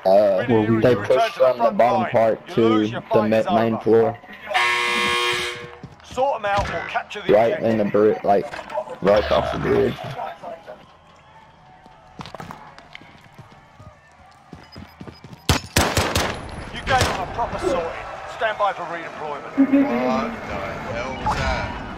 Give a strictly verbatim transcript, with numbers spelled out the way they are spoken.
Uh, Well, we, they uh, pushed from the bottom part to the main floor. Sort them out or capture the Right in the bridge, like, right across the bridge. You gave them a proper sorting. Stand by for redeployment. What the hell was that?